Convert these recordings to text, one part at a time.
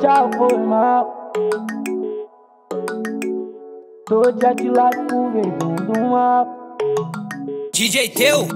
Tchau, foi mal. Tô de atilado por vergonha do mal. DJ teu.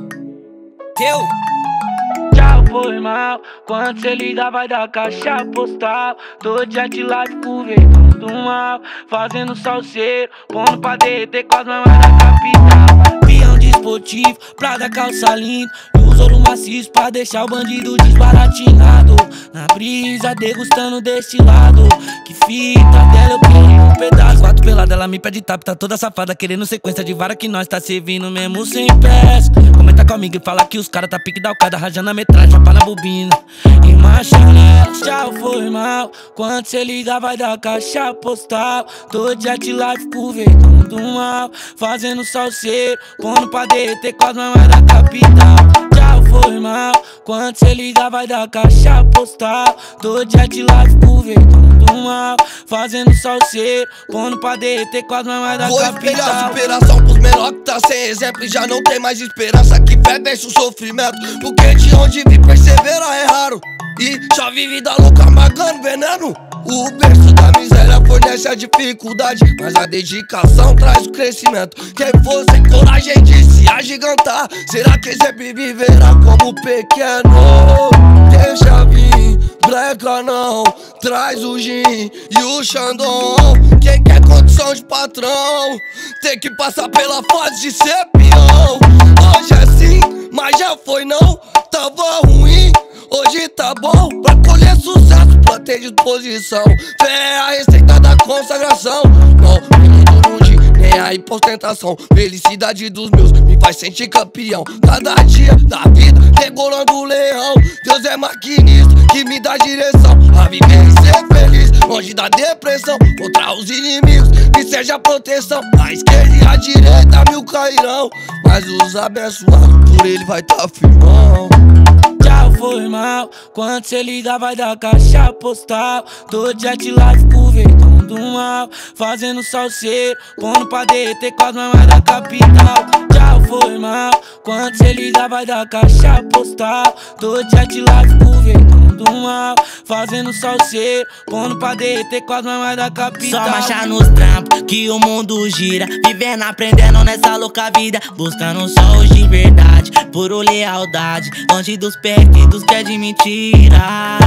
Tchau, foi mal. Quando cê ligar vai dar caixa postal. Tô de atilado por vergonha do mal. Fazendo salseiro, pondo pra derreter com as mamas da capital. Pião desportivo, Prada calça linda e os ouro maciço pra deixar o bandido desbaratinado. Na brisa, degustando deste lado. Que fita dela eu queria um pedaço. Quatro pelada, ela me pede tap, tá toda safada querendo sequência de vara que nós tá servindo mesmo sem pressa. Comenta comigo e fala que os cara tá pique da alcada, rajando a metragem, chapa na bobina e marcha nela. Tchau, foi mal. Quando cê ligar vai dar caixa postal. Tô de life por vergonha do mal. Fazendo salseiro, pondo pra derreter com as mamas da capital. Tchau, foi mal. Quando cê ligar vai dar caixa postal. Tô de life por vergonha do mal. Fazendo salseiro, pondo pra derreter com as mamas da Vou capital. espelhar superação pros menor que tá sem exemplo e já não tem mais esperança. Que fé vence o sofrimento, porque de onde vim perseverar é raro. E chove vida louca magando veneno. O berço da miséria fornece a dificuldade, mas a dedicação traz o crescimento. Quem for sem coragem de se agigantar, será que sempre viverá como pequeno? Deixa vir, bleca não, traz o gin e o xandão. Quem quer condição de patrão, tem que passar pela fase de ser peão. Hoje é sim, mas já foi não, tava ruim. Hoje tá bom, pra colher sucesso, pra ter disposição. Fé é a receita da consagração. Não, menino rude, nem a hipostentação. Felicidade dos meus me faz sentir campeão. Cada dia da vida, regolando o leão. Deus é maquinista, que me dá direção a viver e ser feliz, longe da depressão. Contra os inimigos, que seja proteção. A esquerda e a direita mil cairão, mas os abençoados por ele vai tá firmão. Tchau, foi mal. Quando cê ligar vai dar caixa postal. Tô de life por vergonha do mal. Fazendo salseiro, pondo pra derreter com as mamas da capital. Tchau, foi mal. Quando cê ligar vai dar caixa postal. Tô de life por vergonha do mal. Fazendo salseiro, pondo pra derreter com as mamas da capital. Só marcha nos trampos que o mundo gira. Vivendo, aprendendo nessa louca vida. Buscando só os de verdade, puro lealdade, longe dos perdidos que é de mentira.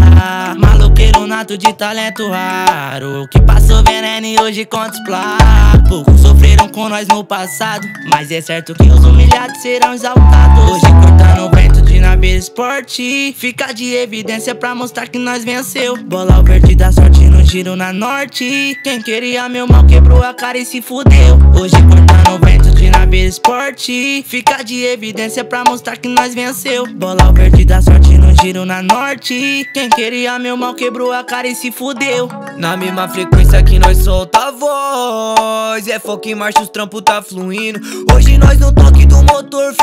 Maloqueiro nato de talento raro, que passou veneno e hoje conta os placos. Poucos sofreram com nós no passado, mas é certo que os humilhados serão exaltados. Hoje cortando o vento de nave esporte, fica de evidência pra mostrar que nós venceu. Bola o verde da sorte no giro na norte. Quem queria meu mal quebrou a cara e se fudeu. Hoje cortando o vento de nave esporte, fica de evidência pra mostrar que nós venceu. Bola o verde da sorte no giro na norte. Quem queria meu mal quebrou a cara e se fudeu. Na mesma frequência que nós solta a voz, é foco em marcha, os trampos tá fluindo. Hoje nós no toque do motor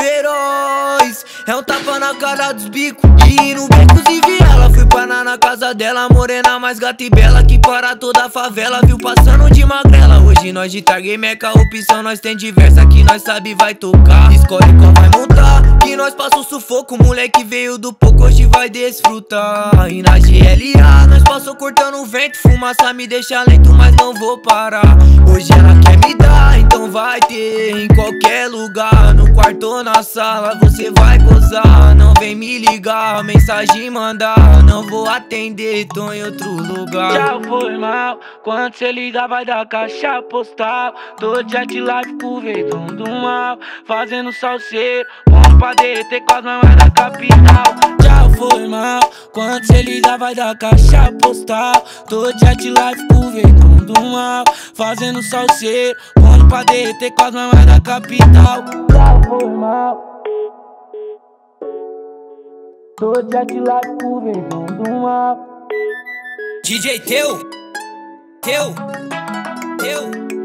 feroz, é um tapa na cara dos bicos. E no becos e viela, fui parar na casa dela. Morena mais gata e bela, que para toda a favela. Viu passando de magrela. Hoje nós de targue meca, opção nós tem diversa, que nós sabe vai tocar. Escolhe qual vai montar, que nós passa o sufoco. Moleque veio do pouco, hoje vai desfrutar. E na GLA nós passou cortando o vento. Fumaça me deixa lento, mas não vou parar. Hoje ela quer me dar, então vai ter em qualquer lugar. No quarto ou na sala, você vai gozar. Não vem me ligar, mensagem mandar, não vou atender, tô em outro lugar. Tchau, foi mal. Quando cê ligar vai dar caixa postal. Tô de life por vergonha do mal. Fazendo salseiro, pondo pra derreter com as mamas da capital. Tchau, foi mal. Quando cê ligar vai dar caixa postal. Tô de life por vergonha do mal. Fazendo salseiro, pondo pra derreter com as mamas da capital. Tchau, foi mal. Tô de life por vergonha do mal. DJ teu.